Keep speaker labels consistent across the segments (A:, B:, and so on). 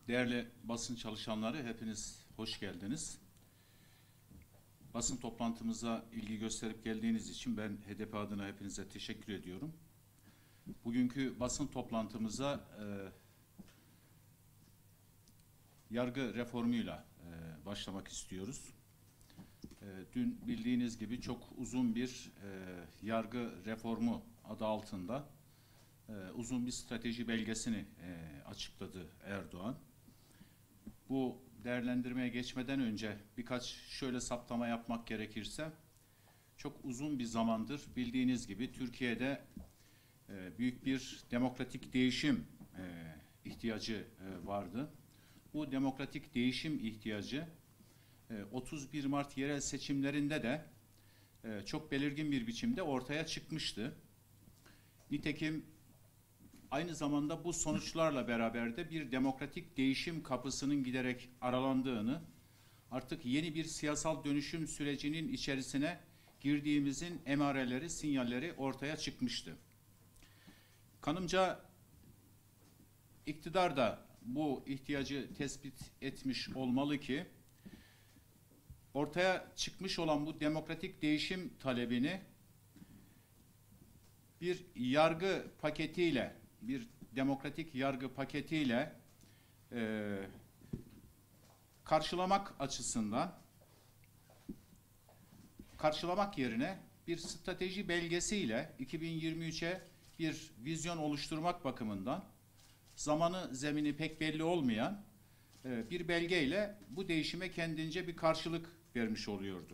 A: Değerli basın çalışanları, hepiniz hoş geldiniz. Basın toplantımıza ilgi gösterip geldiğiniz için ben HDP adına hepinize teşekkür ediyorum. Bugünkü basın toplantımıza yargı reformuyla başlamak istiyoruz. Dün bildiğiniz gibi çok uzun bir yargı reformu adı altında uzun bir strateji belgesini açıkladı Erdoğan. Bu değerlendirmeye geçmeden önce birkaç şöyle saptama yapmak gerekirse, çok uzun bir zamandır bildiğiniz gibi Türkiye'de büyük bir demokratik değişim ihtiyacı vardı. Bu demokratik değişim ihtiyacı 31 Mart yerel seçimlerinde de çok belirgin bir biçimde ortaya çıkmıştı. Nitekim aynı zamanda bu sonuçlarla beraber de bir demokratik değişim kapısının giderek aralandığını, artık yeni bir siyasal dönüşüm sürecinin içerisine girdiğimizin emareleri, sinyalleri ortaya çıkmıştı. Kanımca iktidar da bu ihtiyacı tespit etmiş olmalı ki, ortaya çıkmış olan bu demokratik değişim talebini bir yargı paketiyle, bir demokratik yargı paketiyle karşılamak açısından, karşılamak yerine bir strateji belgesiyle 2023'e bir vizyon oluşturmak bakımından zamanı, zemini pek belli olmayan bir belgeyle bu değişime kendince bir karşılık vermiş oluyordu.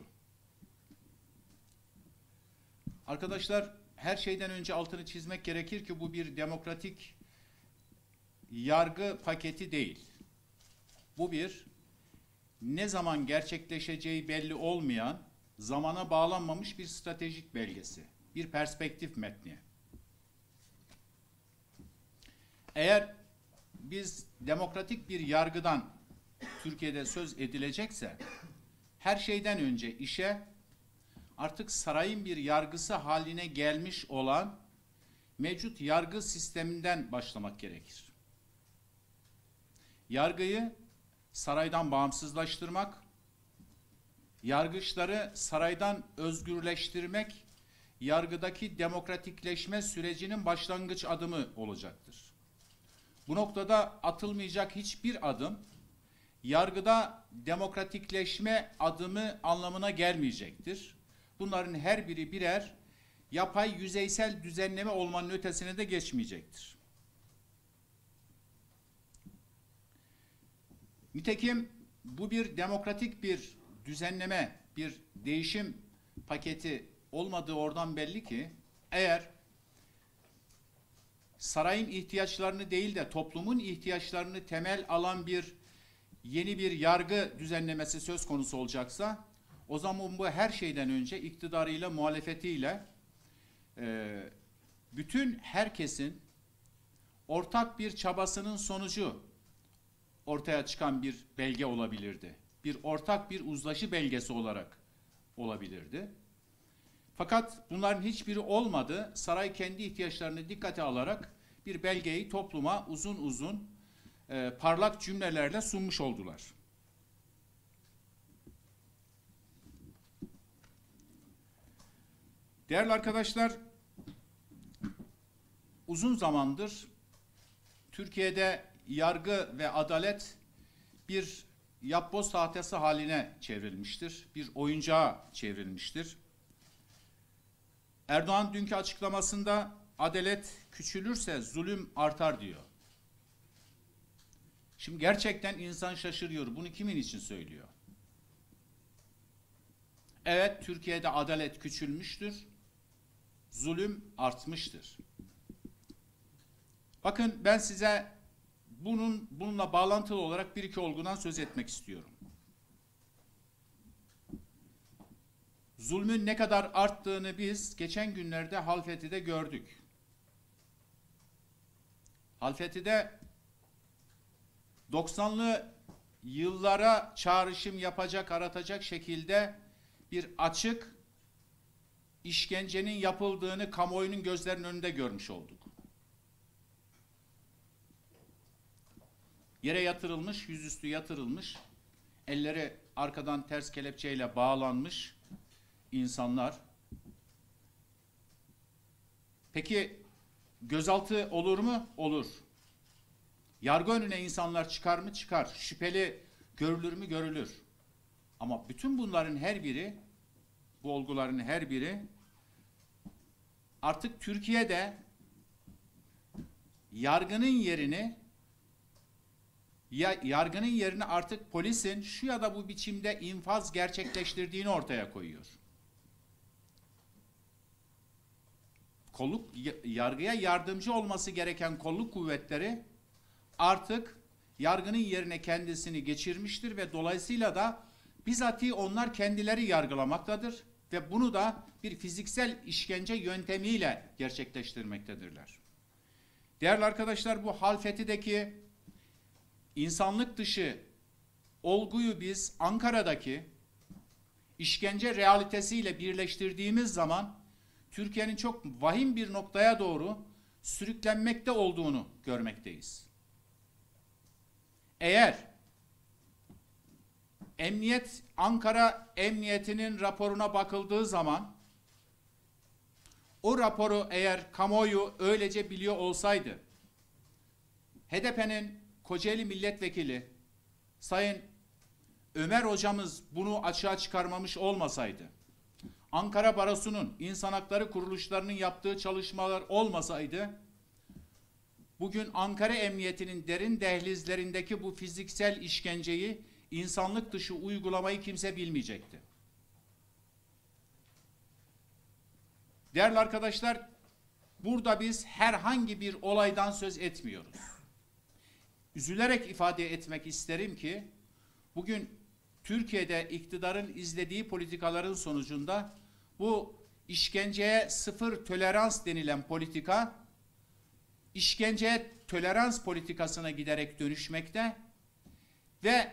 A: Arkadaşlar, her şeyden önce altını çizmek gerekir ki bu bir demokratik yargı paketi değil. Bu bir ne zaman gerçekleşeceği belli olmayan, zamana bağlanmamış bir stratejik belgesi, bir perspektif metni. Eğer biz demokratik bir yargıdan Türkiye'de söz edilecekse, her şeyden önce işe artık sarayın bir yargısı haline gelmiş olan mevcut yargı sisteminden başlamak gerekir. Yargıyı saraydan bağımsızlaştırmak, yargıçları saraydan özgürleştirmek, yargıdaki demokratikleşme sürecinin başlangıç adımı olacaktır. Bu noktada atılmayacak hiçbir adım, yargıda demokratikleşme adımı anlamına gelmeyecektir. Bunların her biri birer yapay, yüzeysel düzenleme olmanın ötesine de geçmeyecektir. Nitekim bu bir demokratik bir düzenleme, bir değişim paketi olmadığı oradan belli ki, eğer sarayın ihtiyaçlarını değil de toplumun ihtiyaçlarını temel alan yeni bir yargı düzenlemesi söz konusu olacaksa, o zaman bu her şeyden önce iktidarıyla, muhalefetiyle bütün herkesin ortak bir çabasının sonucu ortaya çıkan bir belge olabilirdi. Ortak bir uzlaşı belgesi olarak olabilirdi. Fakat bunların hiçbiri olmadı. Saray kendi ihtiyaçlarını dikkate alarak bir belgeyi topluma uzun uzun parlak cümlelerle sunmuş oldular. Değerli arkadaşlar, uzun zamandır Türkiye'de yargı ve adalet bir yapboz tahtası haline çevrilmiştir. Bir oyuncağa çevrilmiştir. Erdoğan dünkü açıklamasında adalet küçülürse zulüm artar diyor. Şimdi gerçekten insan şaşırıyor. Bunu kimin için söylüyor? Evet, Türkiye'de adalet küçülmüştür. Zulüm artmıştır. Bakın, ben size bununla bağlantılı olarak bir iki olgudan söz etmek istiyorum. Zulmün ne kadar arttığını biz geçen günlerde Halfeti'de gördük. Halfeti'de 90'lı yıllara çağrışım yapacak, aratacak şekilde bir açık işkencenin yapıldığını kamuoyunun gözlerinin önünde görmüş olduk. Yere yatırılmış, yüzüstü yatırılmış, elleri arkadan ters kelepçeyle bağlanmış insanlar. Peki gözaltı olur mu? Olur. Yargı önüne insanlar çıkar mı? Çıkar. Şüpheli görülür mü? Görülür. Ama bütün bunların her biri, bu olguların her biri artık Türkiye'de yargının yerini artık polisin şu ya da bu biçimde infaz gerçekleştirdiğini ortaya koyuyor. Yargıya yardımcı olması gereken kolluk kuvvetleri artık yargının yerine kendisini geçirmiştir ve dolayısıyla da bizatihi onlar kendileri yargılamaktadır ve bunu da bir fiziksel işkence yöntemiyle gerçekleştirmektedirler. Değerli arkadaşlar, bu Halfeti'deki insanlık dışı olguyu biz Ankara'daki işkence realitesiyle birleştirdiğimiz zaman Türkiye'nin çok vahim bir noktaya doğru sürüklenmekte olduğunu görmekteyiz. Eğer Ankara Emniyeti'nin raporuna bakıldığı zaman o raporu eğer kamuoyu öylece biliyor olsaydı, HDP'nin Kocaeli Milletvekili Sayın Ömer hocamız bunu açığa çıkarmamış olmasaydı, Ankara Barosu'nun, insan hakları kuruluşlarının yaptığı çalışmalar olmasaydı, bugün Ankara Emniyeti'nin derin dehlizlerindeki bu fiziksel işkenceyi, insanlık dışı uygulamayı kimse bilmeyecekti. Değerli arkadaşlar, burada biz herhangi bir olaydan söz etmiyoruz. Üzülerek ifade etmek isterim ki, bugün Türkiye'de iktidarın izlediği politikaların sonucunda bu işkenceye sıfır tolerans denilen politika, işkenceye tolerans politikasına giderek dönüşmekte ve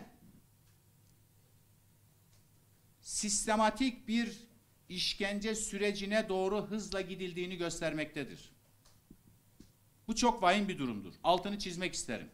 A: sistematik bir işkence sürecine doğru hızla gidildiğini göstermektedir. Bu çok vahim bir durumdur. Altını çizmek isterim.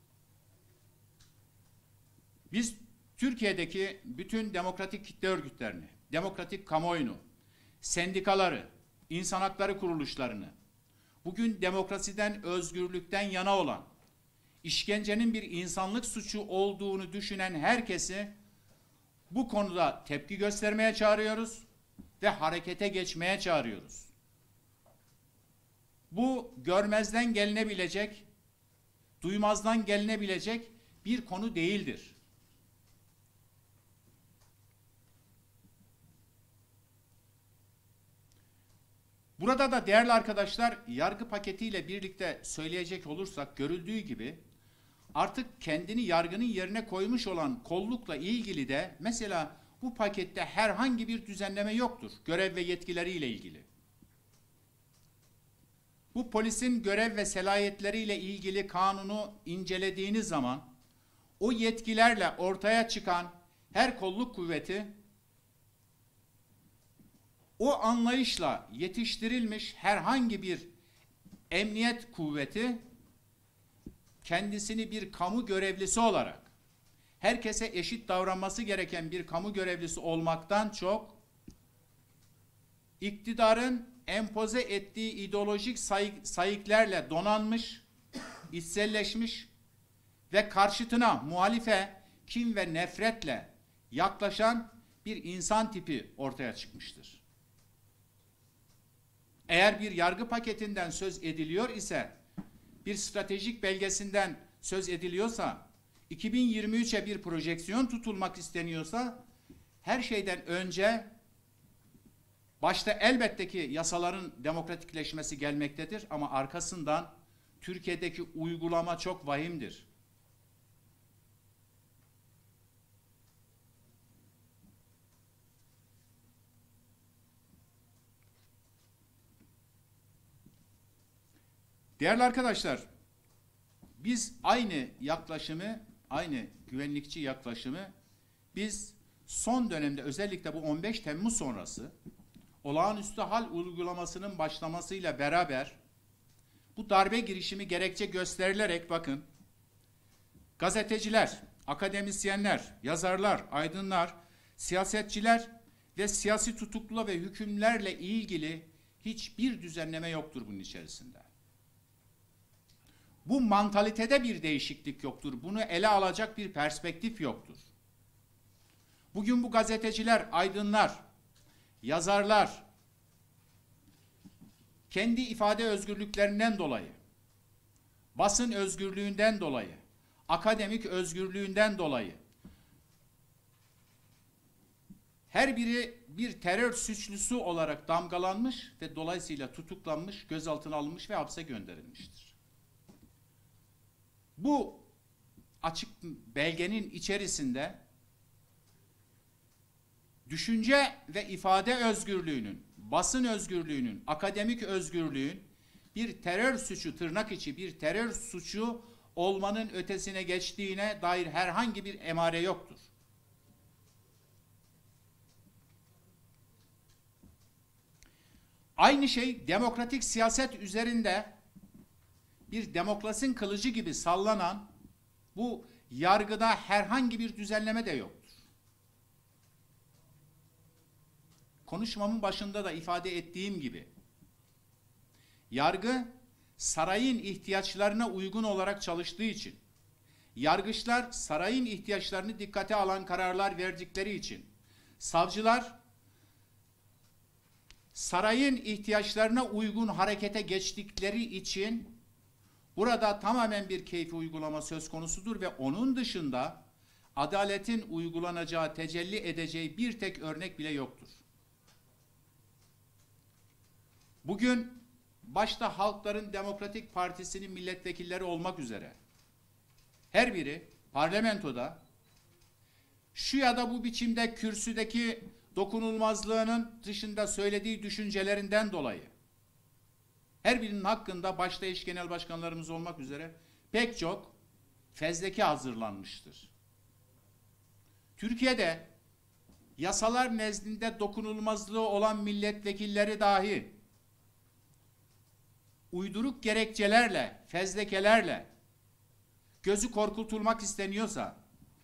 A: Biz Türkiye'deki bütün demokratik kitle örgütlerini, demokratik kamuoyunu, sendikaları, insan hakları kuruluşlarını, bugün demokrasiden, özgürlükten yana olan, işkencenin bir insanlık suçu olduğunu düşünen herkesi bu konuda tepki göstermeye çağırıyoruz ve harekete geçmeye çağırıyoruz. Bu görmezden gelinebilecek, duymazdan gelinebilecek bir konu değildir. Burada da değerli arkadaşlar, yargı paketiyle birlikte söyleyecek olursak, görüldüğü gibi artık kendini yargının yerine koymuş olan kollukla ilgili de mesela bu pakette herhangi bir düzenleme yoktur. Görev ve yetkileriyle ilgili. Bu polisin görev ve selahiyetleriyle ilgili kanunu incelediğiniz zaman o yetkilerle ortaya çıkan her kolluk kuvveti o anlayışla yetiştirilmiş herhangi bir emniyet kuvveti kendisini bir kamu görevlisi olarak, herkese eşit davranması gereken bir kamu görevlisi olmaktan çok, iktidarın empoze ettiği ideolojik sayıklarla donanmış, içselleşmiş ve karşıtına, muhalife, kin ve nefretle yaklaşan bir insan tipi ortaya çıkmıştır. Eğer bir yargı paketinden söz ediliyor ise, bir stratejik belgesinden söz ediliyorsa, 2023'e bir projeksiyon tutulmak isteniyorsa, her şeyden önce başta elbette ki yasaların demokratikleşmesi gelmektedir ama arkasından Türkiye'deki uygulama çok vahimdir. Değerli arkadaşlar, biz aynı yaklaşımı, aynı güvenlikçi yaklaşımı biz son dönemde özellikle bu 15 Temmuz sonrası olağanüstü hal uygulamasının başlamasıyla beraber bu darbe girişimi gerekçe gösterilerek bakın Gazeteciler, akademisyenler, yazarlar, aydınlar, siyasetçiler ve siyasi tutuklu ve hükümlerle ilgili hiçbir düzenleme yoktur bunun içerisinde. Bu mantalitede bir değişiklik yoktur. Bunu ele alacak bir perspektif yoktur. Bugün bu gazeteciler, aydınlar, yazarlar kendi ifade özgürlüklerinden dolayı, basın özgürlüğünden dolayı, akademik özgürlüğünden dolayı her biri bir terör suçlusu olarak damgalanmış ve dolayısıyla tutuklanmış, gözaltına alınmış ve hapse gönderilmiştir. Bu açık belgenin içerisinde düşünce ve ifade özgürlüğünün, basın özgürlüğünün, akademik özgürlüğün bir terör suçu, tırnak içi bir terör suçu olmanın ötesine geçtiğine dair herhangi bir emare yoktur. Aynı şey demokratik siyaset üzerinde bir demokrasinin kılıcı gibi sallanan bu yargıda herhangi bir düzenleme de yoktur. Konuşmamın başında da ifade ettiğim gibi yargı sarayın ihtiyaçlarına uygun olarak çalıştığı için, yargıçlar sarayın ihtiyaçlarını dikkate alan kararlar verdikleri için, savcılar sarayın ihtiyaçlarına uygun harekete geçtikleri için burada tamamen bir keyfi uygulama söz konusudur ve onun dışında adaletin uygulanacağı, tecelli edeceği bir tek örnek bile yoktur. Bugün başta Halkların Demokratik Partisi'nin milletvekilleri olmak üzere her biri parlamentoda şu ya da bu biçimde kürsüdeki dokunulmazlığının dışında söylediği düşüncelerinden dolayı her birinin hakkında başta eş genel başkanlarımız olmak üzere pek çok fezleke hazırlanmıştır. Türkiye'de yasalar nezdinde dokunulmazlığı olan milletvekilleri dahi uyduruk gerekçelerle, fezlekelerle gözü korkutulmak isteniyorsa,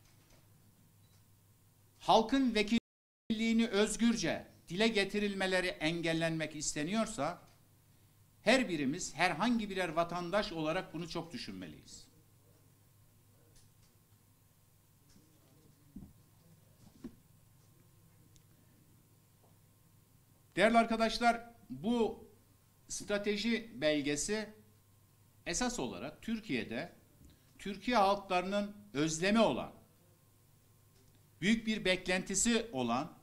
A: halkın vekilliğini özgürce dile getirilmeleri engellenmek isteniyorsa, her birimiz herhangi birer vatandaş olarak bunu çok düşünmeliyiz. Değerli arkadaşlar, bu strateji belgesi esas olarak Türkiye'de Türkiye halklarının özlemi olan, büyük bir beklentisi olan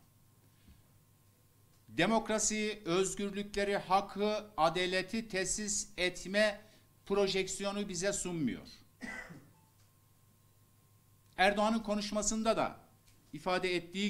A: demokrasiyi, özgürlükleri, hakkı, adaleti tesis etme projeksiyonu bize sunmuyor. Erdoğan'ın konuşmasında da ifade ettiği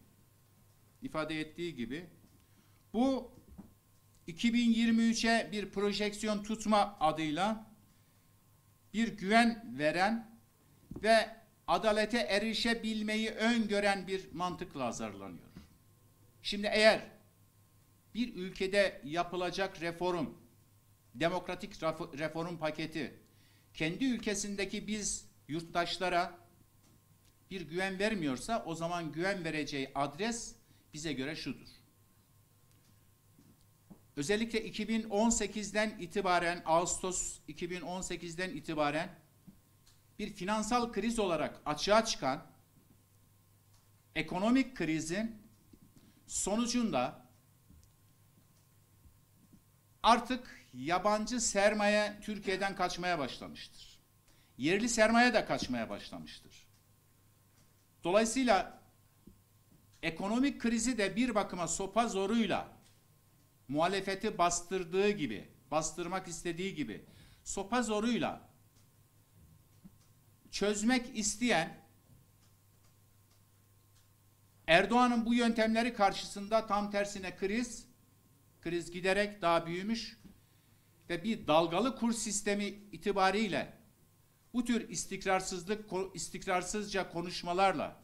A: gibi bu 2023'e bir projeksiyon tutma adıyla bir güven veren ve adalete erişebilmeyi öngören bir mantıkla hazırlanıyor. Şimdi eğer bir ülkede yapılacak reform, demokratik reform paketi kendi ülkesindeki biz yurttaşlara bir güven vermiyorsa o zaman güven vereceği adres bize göre şudur. Özellikle 2018'den itibaren, Ağustos 2018'den itibaren bir finansal kriz olarak açığa çıkan ekonomik krizin sonucunda artık yabancı sermaye Türkiye'den kaçmaya başlamıştır. Yerli sermaye de kaçmaya başlamıştır. Dolayısıyla ekonomik krizi de bir bakıma sopa zoruyla muhalefeti bastırdığı gibi, bastırmak istediği gibi sopa zoruyla çözmek isteyen Erdoğan'ın bu yöntemleri karşısında tam tersine kriz giderek daha büyümüş ve bir dalgalı kur sistemi itibariyle bu tür istikrarsızca konuşmalarla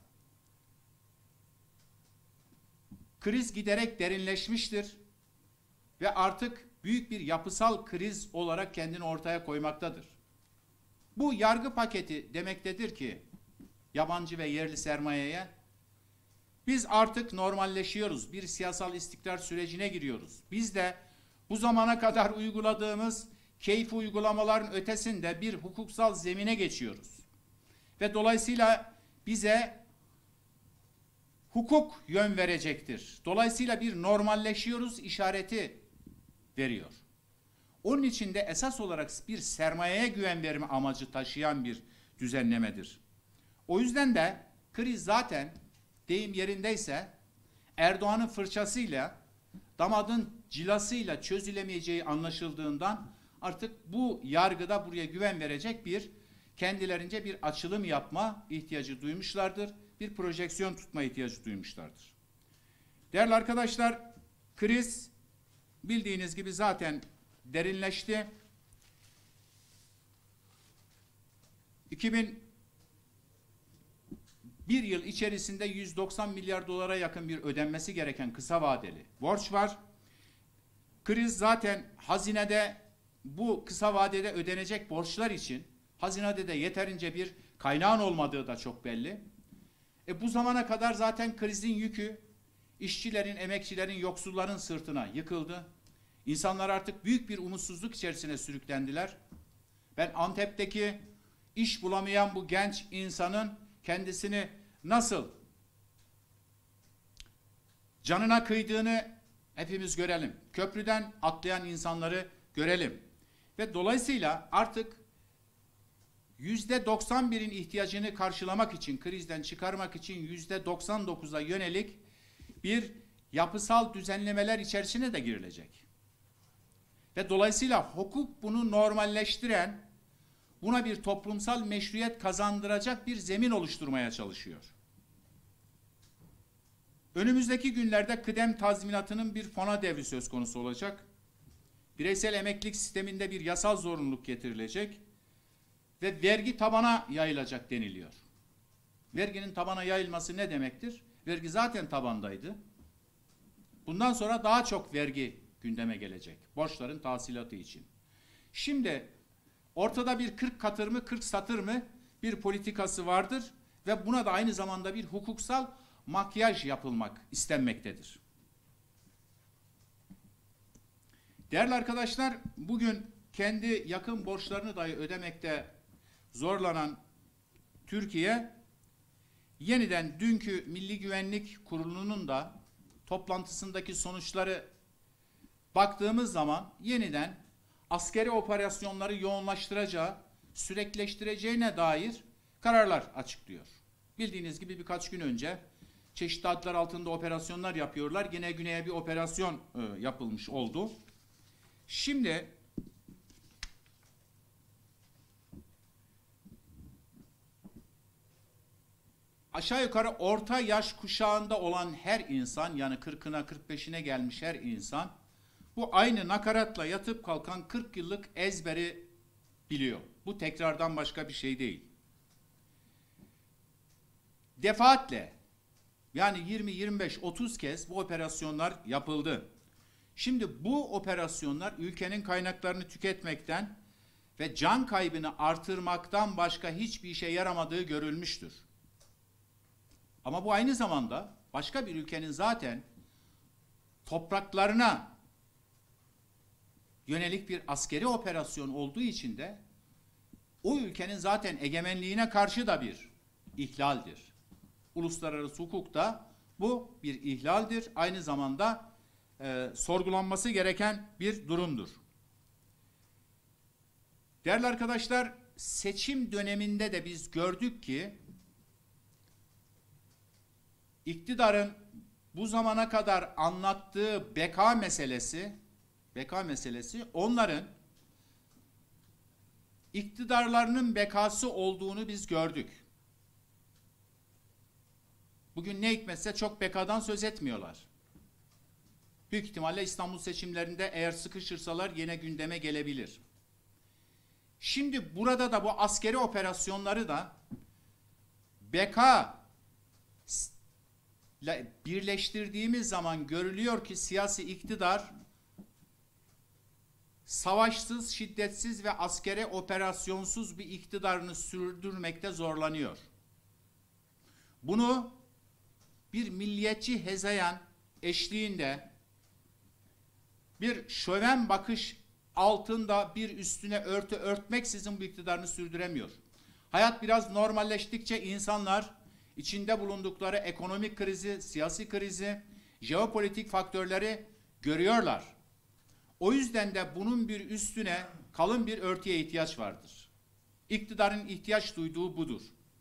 A: kriz giderek derinleşmiştir ve artık büyük bir yapısal kriz olarak kendini ortaya koymaktadır. Bu yargı paketi demektedir ki yabancı ve yerli sermayeye biz artık normalleşiyoruz. Bir siyasal istikrar sürecine giriyoruz. Biz de bu zamana kadar uyguladığımız keyfi uygulamaların ötesinde bir hukuksal zemine geçiyoruz. Ve dolayısıyla bize hukuk yön verecektir. Dolayısıyla bir normalleşiyoruz işareti veriyor. Onun için de esas olarak bir sermayeye güven verme amacı taşıyan bir düzenlemedir. O yüzden de kriz zaten deyim yerindeyse Erdoğan'ın fırçasıyla, damadın cilasıyla çözülemeyeceği anlaşıldığından artık bu yargıda buraya güven verecek bir kendilerince bir açılım yapma ihtiyacı duymuşlardır. Bir projeksiyon tutma ihtiyacı duymuşlardır. Değerli arkadaşlar, kriz bildiğiniz gibi zaten derinleşti. 2001 yıl içerisinde 190 milyar dolara yakın bir ödenmesi gereken kısa vadeli borç var. Kriz zaten hazinede bu kısa vadede ödenecek borçlar için hazinede de yeterince bir kaynağın olmadığı da çok belli. Bu zamana kadar zaten krizin yükü işçilerin, emekçilerin, yoksulların sırtına yıkıldı. İnsanlar artık büyük bir umutsuzluk içerisine sürüklendiler. Ben Antep'teki iş bulamayan bu genç insanın kendisini nasıl canına kıydığını hepimiz görelim. Köprüden atlayan insanları görelim. Ve dolayısıyla artık %91'in ihtiyacını karşılamak için, krizden çıkarmak için %99'a yönelik bir yapısal düzenlemeler içerisine de girilecek. Ve dolayısıyla hukuk bunu normalleştiren, buna bir toplumsal meşruiyet kazandıracak bir zemin oluşturmaya çalışıyor. Önümüzdeki günlerde kıdem tazminatının bir fona devri söz konusu olacak. Bireysel emeklilik sisteminde bir yasal zorunluluk getirilecek ve vergi tabana yayılacak deniliyor. Verginin tabana yayılması ne demektir? Vergi zaten tabandaydı. Bundan sonra daha çok vergi gündeme gelecek. Borçların tahsilatı için. Şimdi ortada bir 40 katır mı 40 satır mı bir politikası vardır ve buna da aynı zamanda bir hukuksal makyaj yapılmak istenmektedir. Değerli arkadaşlar, bugün kendi yakın borçlarını dahi ödemekte zorlanan Türkiye, yeniden dünkü Milli Güvenlik Kurulu'nun da toplantısındaki sonuçları baktığımız zaman yeniden askeri operasyonları yoğunlaştıracağı, sürekleştireceğine dair kararlar açıklıyor. Bildiğiniz gibi birkaç gün önce çeşitli adlar altında operasyonlar yapıyorlar. Yine güneye bir operasyon yapılmış oldu. Şimdi aşağı yukarı orta yaş kuşağında olan her insan, yani 40'ına 45'ine gelmiş her insan bu aynı nakaratla yatıp kalkan 40 yıllık ezberi biliyor. Bu tekrardan başka bir şey değil. Defaatle, yani 20, 25, 30 kez bu operasyonlar yapıldı. Şimdi bu operasyonlar ülkenin kaynaklarını tüketmekten ve can kaybını artırmaktan başka hiçbir işe yaramadığı görülmüştür. Ama bu aynı zamanda başka bir ülkenin zaten topraklarına yönelik bir askeri operasyon olduğu için de o ülkenin zaten egemenliğine karşı da bir ihlaldir. Uluslararası hukukta bu bir ihlaldir. Aynı zamanda sorgulanması gereken bir durumdur. Değerli arkadaşlar, seçim döneminde de biz gördük ki iktidarın bu zamana kadar anlattığı beka meselesi onların iktidarlarının bekası olduğunu biz gördük. Bugün ne hikmetse çok bekadan söz etmiyorlar. Büyük ihtimalle İstanbul seçimlerinde eğer sıkışırsalar yine gündeme gelebilir. Şimdi burada da bu askeri operasyonları da beka ile birleştirdiğimiz zaman görülüyor ki siyasi iktidar savaşsız, şiddetsiz ve askeri operasyonsuz bir iktidarını sürdürmekte zorlanıyor. Bunu bir milliyetçi hezeyan eşliğinde bir şöven bakış altında bir üstüne örtü örtmeksizin bu iktidarını sürdüremiyor. Hayat biraz normalleştikçe insanlar içinde bulundukları ekonomik krizi, siyasi krizi, jeopolitik faktörleri görüyorlar. O yüzden de bunun bir üstüne kalın bir örtüye ihtiyaç vardır. İktidarın ihtiyaç duyduğu budur.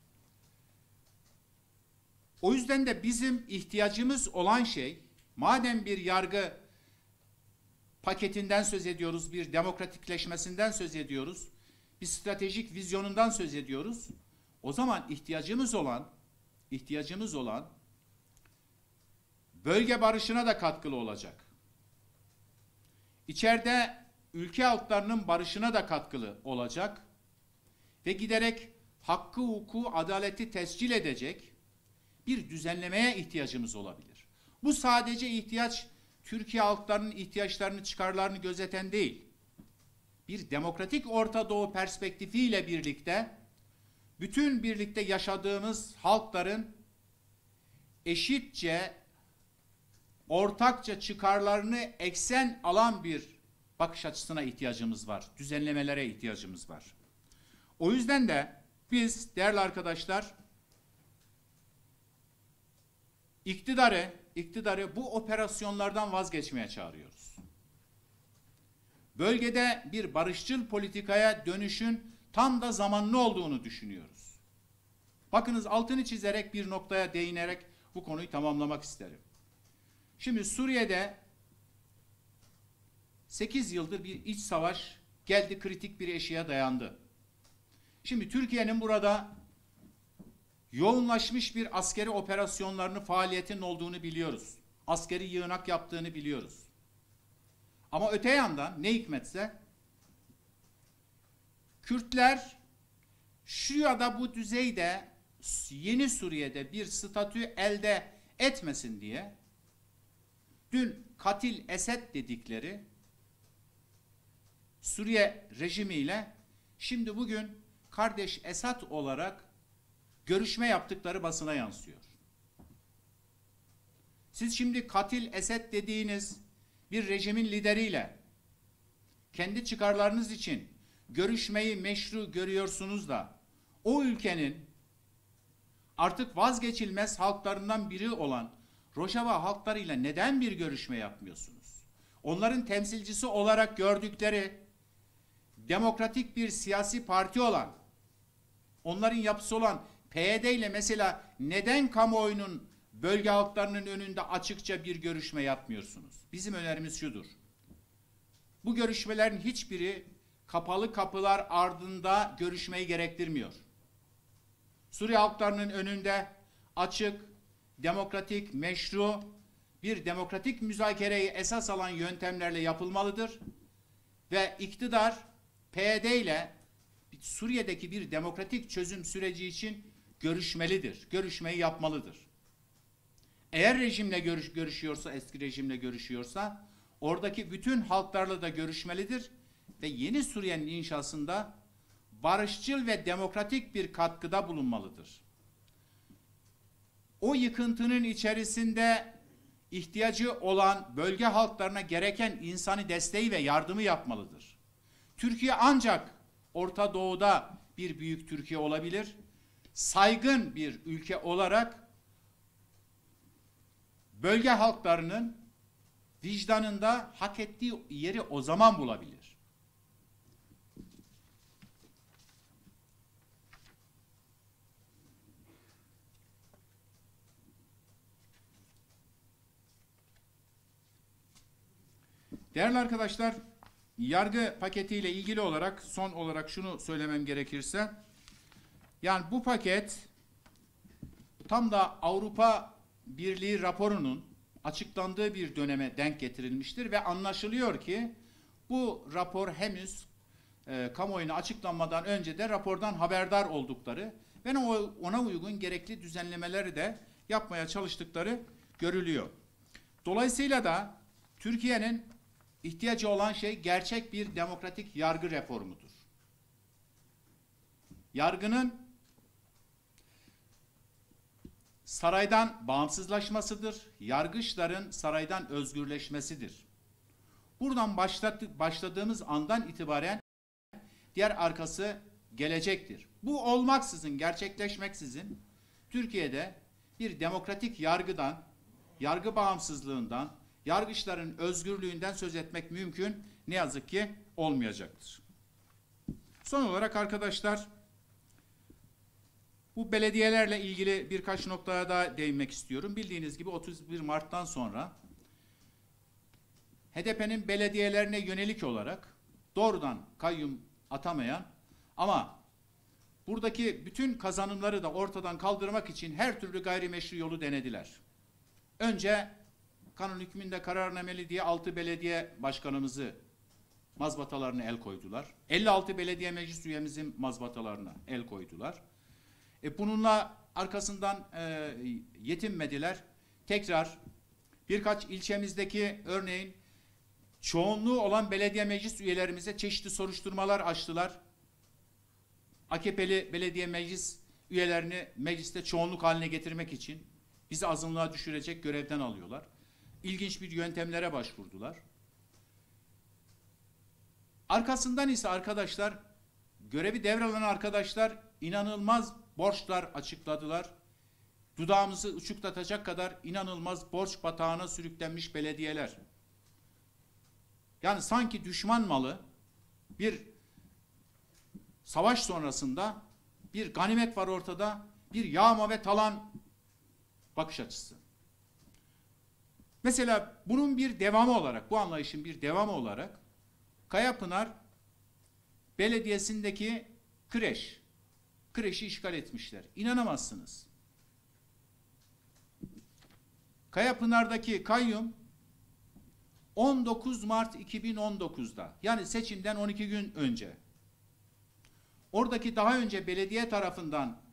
A: O yüzden de bizim ihtiyacımız olan şey, madem bir yargı paketinden söz ediyoruz, bir demokratikleşmesinden söz ediyoruz, bir stratejik vizyonundan söz ediyoruz, o zaman ihtiyacımız olan bölge barışına da katkılı olacak. İçeride ülke halklarının barışına da katkılı olacak ve giderek hakkı, hukuku, adaleti tescil edecek bir düzenlemeye ihtiyacımız olabilir. Bu sadece ihtiyaç, Türkiye halklarının ihtiyaçlarını, çıkarlarını gözeten değil. Bir demokratik Orta Doğu perspektifiyle birlikte, bütün birlikte yaşadığımız halkların eşitçe, ortakça çıkarlarını eksen alan bir bakış açısına ihtiyacımız var. Düzenlemelere ihtiyacımız var. O yüzden de biz değerli arkadaşlar iktidarı bu operasyonlardan vazgeçmeye çağırıyoruz. Bölgede bir barışçıl politikaya dönüşün tam da zamanlı olduğunu düşünüyoruz. Bakınız, altını çizerek bir noktaya değinerek bu konuyu tamamlamak isterim. Şimdi Suriye'de 8 yıldır bir iç savaş geldi, kritik bir eşiğe dayandı. Şimdi Türkiye'nin burada yoğunlaşmış bir askeri operasyonlarını, faaliyetinin olduğunu biliyoruz. Askeri yığınak yaptığını biliyoruz. Ama öte yandan ne hikmetse Kürtler şu ya da bu düzeyde yeni Suriye'de bir statü elde etmesin diye dün katil Esed dedikleri Suriye rejimiyle şimdi bugün kardeş Esad olarak görüşme yaptıkları basına yansıyor. Siz şimdi katil Esed dediğiniz bir rejimin lideriyle kendi çıkarlarınız için görüşmeyi meşru görüyorsunuz da o ülkenin artık vazgeçilmez halklarından biri olan Rojava halklarıyla neden bir görüşme yapmıyorsunuz? Onların temsilcisi olarak gördükleri demokratik bir siyasi parti olan, onların yapısı olan PYD ile mesela neden kamuoyunun, bölge halklarının önünde açıkça bir görüşme yapmıyorsunuz? Bizim önerimiz şudur. Bu görüşmelerin hiçbiri kapalı kapılar ardında görüşmeyi gerektirmiyor. Suriye halklarının önünde açık, demokratik, meşru bir demokratik müzakereyi esas alan yöntemlerle yapılmalıdır. Ve iktidar PYD ile Suriye'deki bir demokratik çözüm süreci için görüşmelidir. Görüşmeyi yapmalıdır. Eğer rejimle görüşüyorsa, eski rejimle görüşüyorsa oradaki bütün halklarla da görüşmelidir ve yeni Suriye'nin inşasında barışçıl ve demokratik bir katkıda bulunmalıdır. O yıkıntının içerisinde ihtiyacı olan bölge halklarına gereken insani desteği ve yardımı yapmalıdır. Türkiye ancak Orta Doğu'da bir büyük Türkiye olabilir. Saygın bir ülke olarak bölge halklarının vicdanında hak ettiği yeri o zaman bulabilir. Değerli arkadaşlar, yargı paketiyle ilgili olarak son olarak şunu söylemem gerekirse, yani bu paket tam da Avrupa Birliği raporunun açıklandığı bir döneme denk getirilmiştir ve anlaşılıyor ki bu rapor henüz kamuoyuna açıklanmadan önce de rapordan haberdar oldukları ve ona uygun gerekli düzenlemeleri de yapmaya çalıştıkları görülüyor. Dolayısıyla da Türkiye'nin ihtiyacı olan şey gerçek bir demokratik yargı reformudur. Yargının saraydan bağımsızlaşmasıdır. Yargıçların saraydan özgürleşmesidir. Buradan başladığımız andan itibaren diğer arkası gelecektir. Bu olmaksızın, gerçekleşmeksizin Türkiye'de bir demokratik yargıdan, yargı bağımsızlığından, yargıçların özgürlüğünden söz etmek mümkün ne yazık ki olmayacaktır. Son olarak arkadaşlar, bu belediyelerle ilgili birkaç noktaya daha değinmek istiyorum. Bildiğiniz gibi 31 Mart'tan sonra HDP'nin belediyelerine yönelik olarak doğrudan kayyum atamayan ama buradaki bütün kazanımları da ortadan kaldırmak için her türlü gayrimeşru yolu denediler. Önce kanun hükmünde kararnameli diye 6 belediye başkanımızı mazbatalarına el koydular. 56 belediye meclis üyemizin mazbatalarına el koydular. Bununla arkasından yetinmediler. Tekrar birkaç ilçemizdeki örneğin çoğunluğu olan belediye meclis üyelerimize çeşitli soruşturmalar açtılar. AKP'li belediye meclis üyelerini mecliste çoğunluk haline getirmek için bizi azınlığa düşürecek görevden alıyorlar. İlginç bir yöntemlere başvurdular. Arkasından ise arkadaşlar, görevi devralan arkadaşlar inanılmaz borçlar açıkladılar. Dudağımızı uçuklatacak kadar inanılmaz borç batağına sürüklenmiş belediyeler. Yani sanki düşman malı bir savaş sonrasında bir ganimet var ortada, bir yağma ve talan bakış açısı. Mesela bunun bir devamı olarak, bu anlayışın bir devamı olarak Kayapınar Belediyesi'ndeki kreşi işgal etmişler. İnanamazsınız. Kayapınar'daki kayyum 19 Mart 2019'da, yani seçimden 12 gün önce, oradaki daha önce belediye tarafından